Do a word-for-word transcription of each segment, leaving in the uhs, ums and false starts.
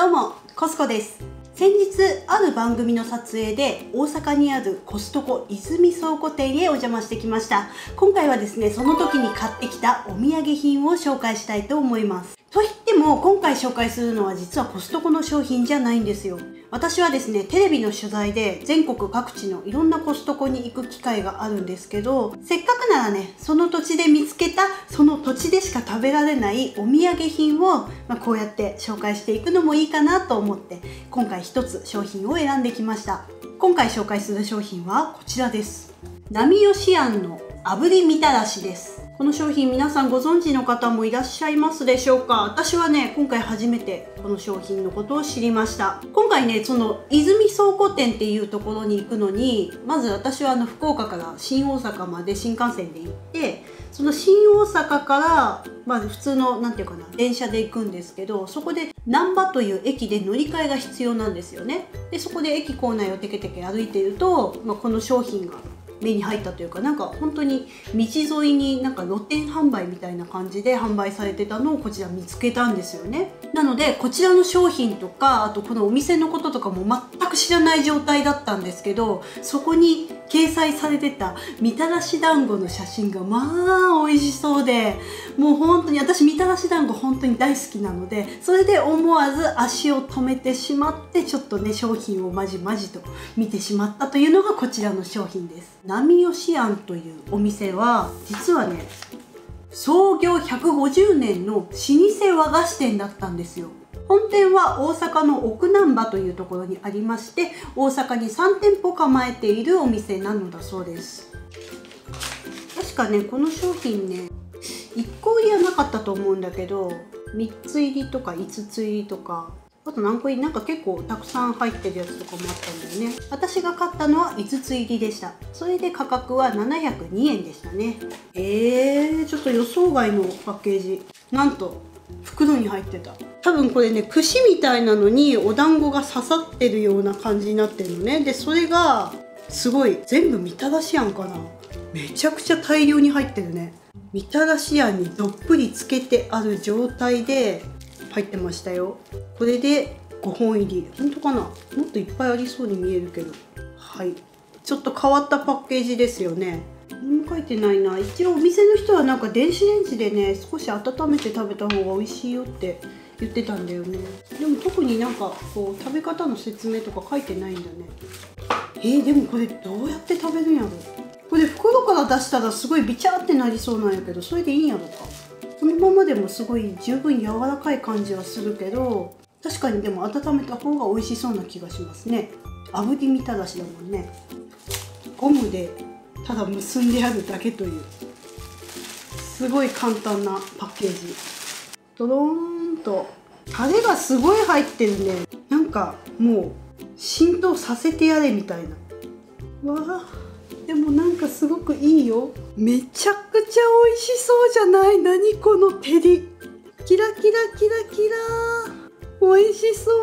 どうも、コスコです。先日ある番組の撮影で大阪にあるコストコ泉倉庫店へお邪魔してきました。今回はですね、その時に買ってきたお土産品を紹介したいと思います。といっても今回紹介するのは実はコストコの商品じゃないんですよ。私はですね、テレビの取材で全国各地のいろんなコストコに行く機会があるんですけど、せっかくならね、その土地で見つけたその土地でしか食べられないお土産品を、まあ、こうやって紹介していくのもいいかなと思って今回一つ商品を選んできました。今回紹介する商品はこちらです。浪吉庵の炙りみたらしです。この商品皆さんご存知の方もいらっしゃいますでしょうか。私はね、今回初めてこの商品のことを知りました。今回ね、その泉倉庫店っていうところに行くのに、まず私はあの福岡から新大阪まで新幹線で行って、その新大阪からまず普通のなんていうかな電車で行くんですけど、そこで難波という駅で乗り換えが必要なんですよね。でそこで駅構内をテケテケ歩いていると、まあ、この商品が目に入ったというか、なんか本当に道沿いになんか露店販売みたいな感じで販売されてたのをこちら見つけたんですよね。なのでこちらの商品とか、あとこのお店のこととかも全く知らない状態だったんですけど、そこに掲載されてたみたらし団子の写真がまあ美味しそうで、もう本当に私みたらし団子本当に大好きなので、それで思わず足を止めてしまって、ちょっとね商品をまじまじと見てしまったというのがこちらの商品です。浪吉庵というお店は実はね、創業ひゃくごじゅうねんの老舗和菓子店だったんですよ。本店は大阪の奥難波というところにありまして、大阪にさんてんぽ構えているお店なのだそうです。確かね、この商品ねいっこ入りはなかったと思うんだけど、みっつ入りとかいつつ入りとか、あと何個入り、なんか結構たくさん入ってるやつとかもあったんだよね。私が買ったのはいつつ入りでした。それで価格はななひゃくにえんでしたね。えー、ちょっと予想外のパッケージ。なんと袋に入ってた。多分これね、串みたいなのにお団子が刺さってるような感じになってるのね。でそれがすごい全部みたらしあんかな。めちゃくちゃ大量に入ってるね。みたらしあんにどっぷりつけてある状態で入ってましたよ。これでごほん入り。本当かな、もっといっぱいありそうに見えるけど。はい、ちょっと変わったパッケージですよね。何も書いてないな。一応お店の人はなんか電子レンジでね少し温めて食べた方が美味しいよって言ってたんだよね。でも特になんかこう食べ方の説明とか書いてないんだね。えー、でもこれどうやって食べるんやろ。これ袋から出したらすごいビチャーってなりそうなんやけど、それでいいんやろか。このままでもすごい十分柔らかい感じはするけど、確かにでも温めた方が美味しそうな気がしますね。炙りみたらしだもんね。ゴムでただ結んであるだけというすごい簡単なパッケージ。ドローンとタレがすごい入ってるね。なんかもう浸透させてやれみたいな。わあ、でもなんかすごくいいよ。めちゃくちゃ美味しそうじゃない。何この照り、キラキラキラキラ、美味しそう。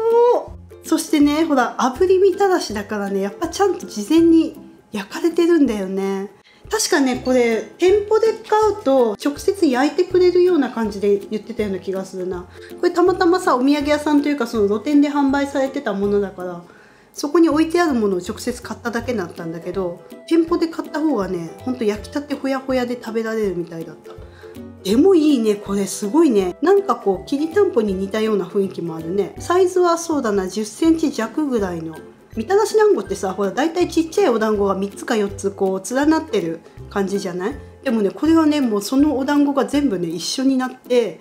そしてね、ほら炙りみたらしだからね、やっぱちゃんと事前に焼かれてるんだよね。確かね、これ店舗で買うと直接焼いてくれるような感じで言ってたような気がするな。これたまたまさ、お土産屋さんというかその露店で販売されてたものだから、そこに置いてあるものを直接買っただけだったんだけど、店舗で買った方がね、ほんと焼きたてほやほやで食べられるみたいだった。でもいいね、これすごいね。なんかこうきりたんぽに似たような雰囲気もあるね。サイズはそうだな、じゅっセンチ弱ぐらいの。みたらし団子ってさ、ほらだいたいちっちゃいお団子がみっつかよっつこう連なってる感じじゃない？でもね、これはね、もうそのお団子が全部ね一緒になって、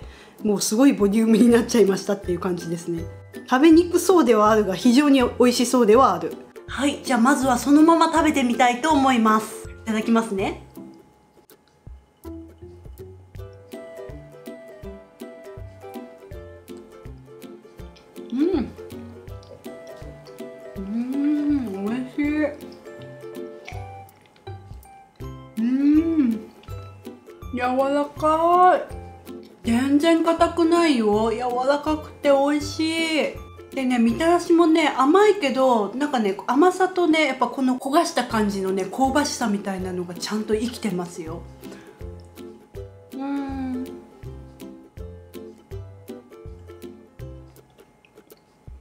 もうすごいボリュームになっちゃいましたっていう感じですね。食べにくそうではあるが非常に美味しそうではある。はい、じゃあまずはそのまま食べてみたいと思います。いただきますね。うん、うん、美味しい。うん、柔らかい。全然硬くないよ。柔らかくて美味しい。でね、みたらしもね甘いけど、なんかね甘さとねやっぱこの焦がした感じのね香ばしさみたいなのがちゃんと生きてますよ。うーん、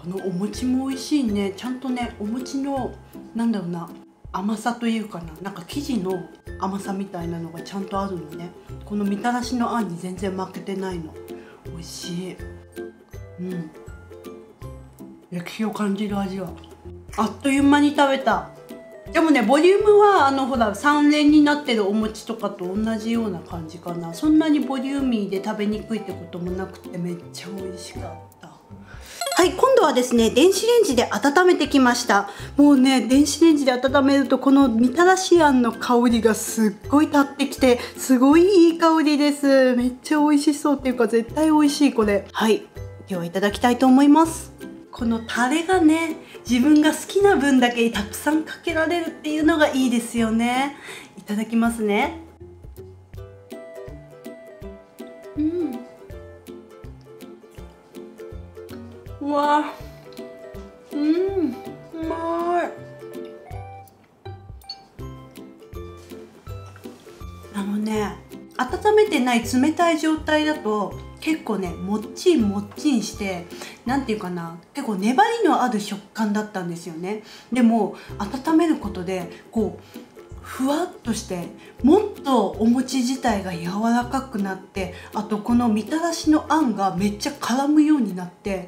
このお餅も美味しいね。ちゃんとね、お餅のなんだろうな、甘さというかな、なんか生地の甘さみたいなのがちゃんとあるのね。このみたらしのあんに全然負けてないの。美味しい。うん、歴史を感じる味は。あっという間に食べた。でもね、ボリュームはあのほら三連になってるお餅とかと同じような感じかな。そんなにボリューミーで食べにくいってこともなくて、めっちゃ美味しかった。はい、今度はですね、電子レンジで温めてきました。もうね、電子レンジで温めるとこのみたらしあんの香りがすっごい立ってきて、すごいいい香りです。めっちゃ美味しそうっていうか、絶対美味しいこれ。はい、ではいただきたいと思います。このタレがね、自分が好きな分だけたくさんかけられるっていうのがいいですよね。いただきますね。うん、うわ、うん、うまい。あのね、温めてない冷たい状態だと結構ね、もっちんもっちんして、なんていうかな、結構粘りのある食感だったんですよね。でも温めることでこうふわっとして、もっとお餅自体が柔らかくなって、あとこのみたらしのあんがめっちゃ絡むようになって、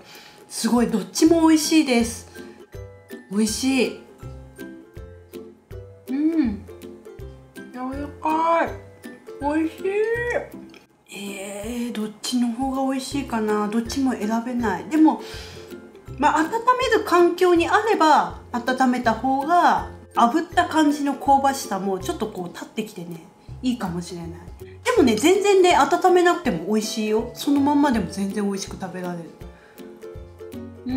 すごいどっちも美味しいです。美味しい。うん、柔らかい。美味しい。えー、どっちの方が美味しいかな。どっちも選べない。でもまあ温める環境にあれば温めた方が炙った感じの香ばしさもちょっとこう立ってきてね、いいかもしれない。でもね、全然ね、温めなくても美味しいよ。そのまんまでも全然美味しく食べられる。うん、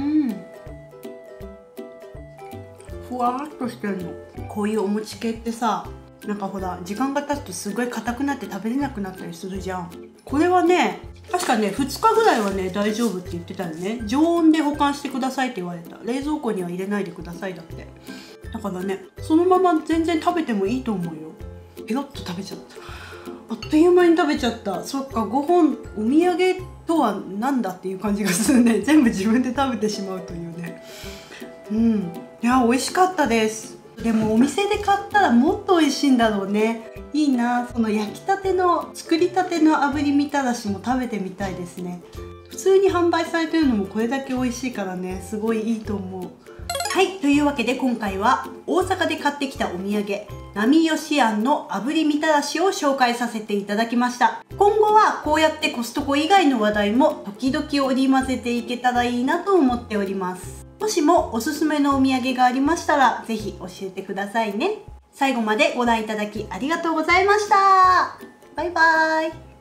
ふわーっとしてるの。こういうお餅系ってさ、なんかほら時間が経つとすごい硬くなって食べれなくなったりするじゃん。これはね、確かねふつかぐらいはね大丈夫って言ってたよね。常温で保管してくださいって言われた。冷蔵庫には入れないでくださいだって。だからね、そのまま全然食べてもいいと思うよ。ペロッと食べちゃった。あっという間に食べちゃった。そっか、ごほんお土産とはなんだっていう感じがするね。全部自分で食べてしまうというね。うん、いや美味しかったです。でもお店で買ったらもっと美味しいんだろうね。いいな、その焼きたての作りたての炙りみたらしも食べてみたいですね。普通に販売されてるのもこれだけ美味しいからね、すごいいいと思う。はい、というわけで今回は大阪で買ってきたお土産、波吉庵の炙りみたらしを紹介させていただきました。今後はこうやってコストコ以外の話題も時々織り交ぜていけたらいいなと思っております。もしもおすすめのお土産がありましたらぜひ教えてくださいね。最後までご覧いただきありがとうございました。バイバーイ。